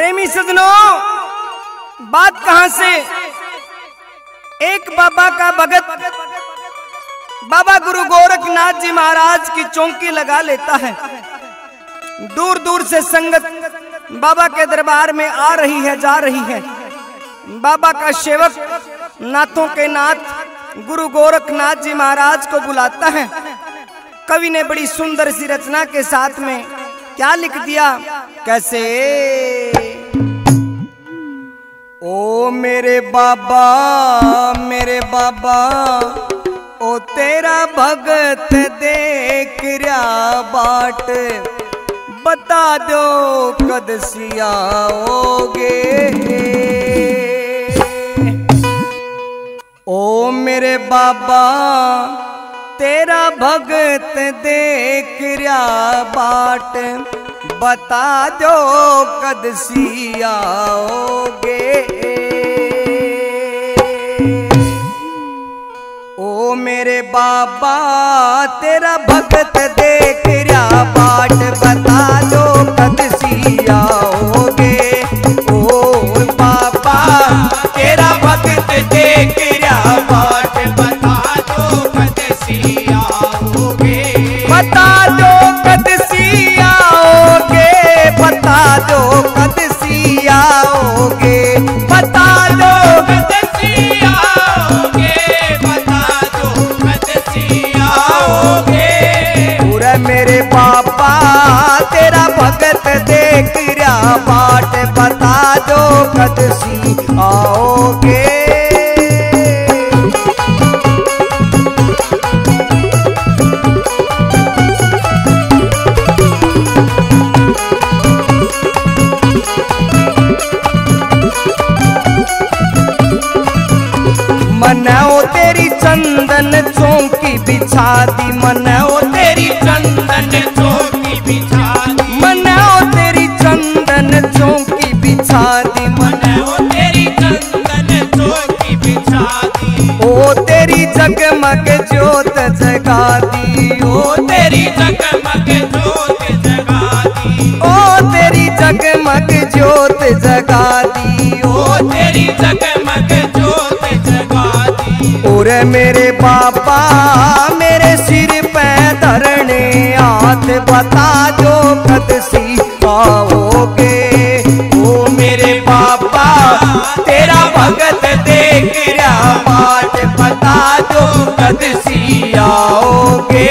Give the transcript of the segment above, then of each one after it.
प्रेमी सजनों, बात कहां से, एक बाबा का भगत बाबा गुरु गोरखनाथ जी महाराज की चौकी लगा लेता है। दूर दूर से संगत बाबा के दरबार में आ रही है, जा रही है। बाबा का सेवक नाथों के नाथ गुरु गोरखनाथ जी महाराज को बुलाता है। कवि ने बड़ी सुंदर सी रचना के साथ में क्या लिख दिया, कैसे? ओ मेरे बाबा ओ तेरा भगत देख रहा बाट, बता दो कद सियाओगे। ओ मेरे बाबा तेरा भगत देख रहा बाट, बता दो कद सियाओगे। ओ मेरे बाबा तेरा भगत देख रहा बाट, बता दो कद सियाओगे। ओ बाबा तेरा भगत देख रहा बाट, बता दो कद सियाओगे। बता दो कद सियाओगे, बता दो कद सियाओगे, बता दो कद सियाओगे, बता दो कद सियाओगे। पूरा मेरे बाबा तेरा भगत देख रहा बाट, बता दो कद सियाओगे। मनाओ तेरी चंदन चौकी बिछा दी, मनाओ तेरी चंदन चौकी बिछा दी, मनाओ तेरी चंदन चौकी बिछा दी, मनाओ तेरी चंदन चौकी बिछा दी। ओ तेरी जगमग ज्योत जगा दी, ओ तेरी जगमग ज्योत जगा दी, ओ तेरी जगमग ज्योत जगा दी, ओ तेरी जगमग ज्योत जगा दी। और मेरे बाबा मेरे सिर पे धरने हाथ, बता दो कद सियाओगे। ओ मेरे बाबा तेरा भगत देख रहा बाट, बता दो कद सियाओगे।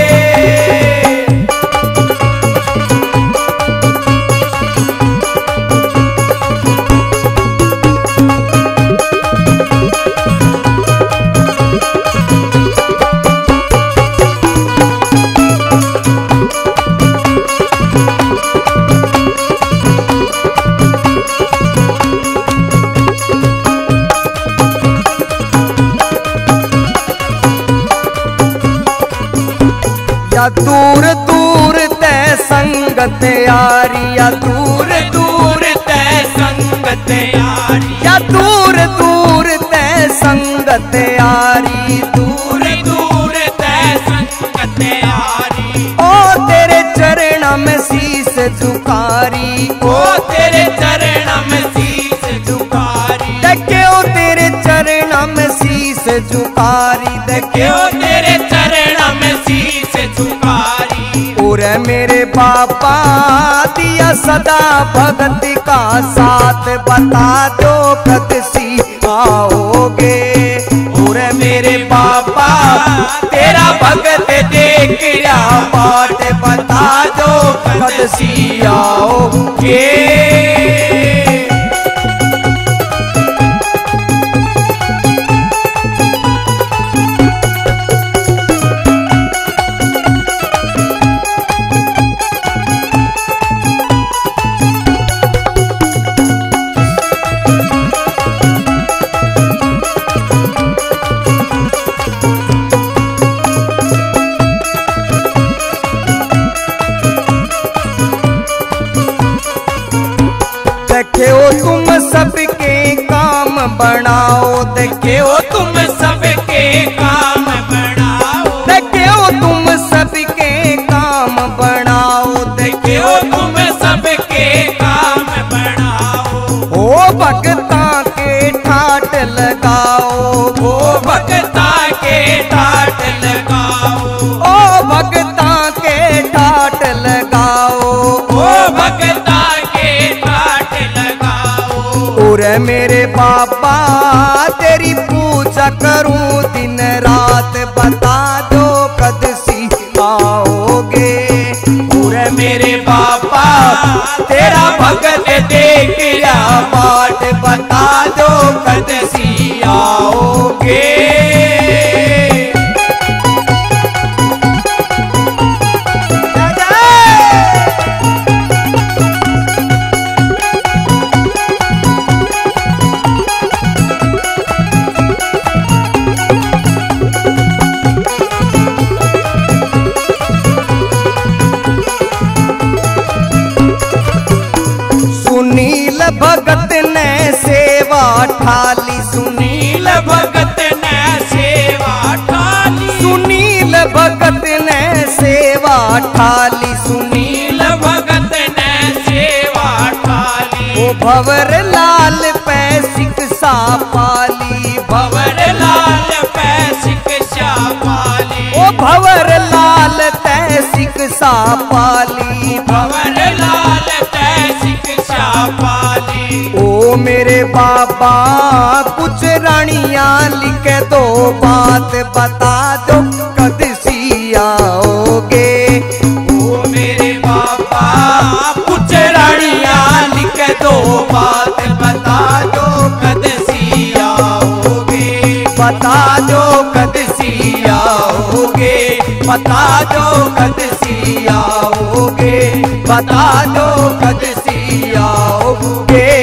या दूर दूर ते संगत यारी, या दूर दूर ते संगत यारी, या दूर दूर ते संगत यारी, दूर दूर ते संगत यारी। ओ तेरे चरण में शीस झुकारी, ओ तेरे चरण में शीस झुकारी, देखो तेरे चरण में शीस झुकारी, देखो तेरे चरण में शीस झुकारी। और मेरे बाबा दिया सदा भगत का साथ, बता दो कद सियाओगे। और मेरे बाबा तेरा भगत देख रहा बाट, बता दो कद सियाओगे। देखो तुम सबके काम बनाओ, देखो तुम सबके काम बनाओ, देखो तुम सबके काम बनाओ, देखो तुम सबके काम बनाओ। पूरे मेरे बाबा तेरी पूजा करूं दिन रात, बता दो कद सी आओगे। पूरे मेरे बाबा तेरा भगत देख या बाट, बता दो कद सी आओगे। सुनील भगत ने सेवा ठाली, सुनील भगत ने सेवा ठाली, सुनील भगत ने सेवा ठाली, सुनील भगत ने सेवा ठाली। ओ भंवर लाल पे शिक्षा पाली, भंवर लाल पे शिक्षा पाली। ओ भंवर लाल ते शिक्षा पाली, भंवर लाल ते शिक्षा पाली। ओ मेरे बाबा कुछ रानियां लिख दो बात, बता दो कद सी आओगे। ओ मेरे बाबा कुछ रानियां लिख दो बात, बता दो कद सी आओगे। बता दो कद सी आओगे, बता दो कद सी आओगे, बता दो कद सी आओगे।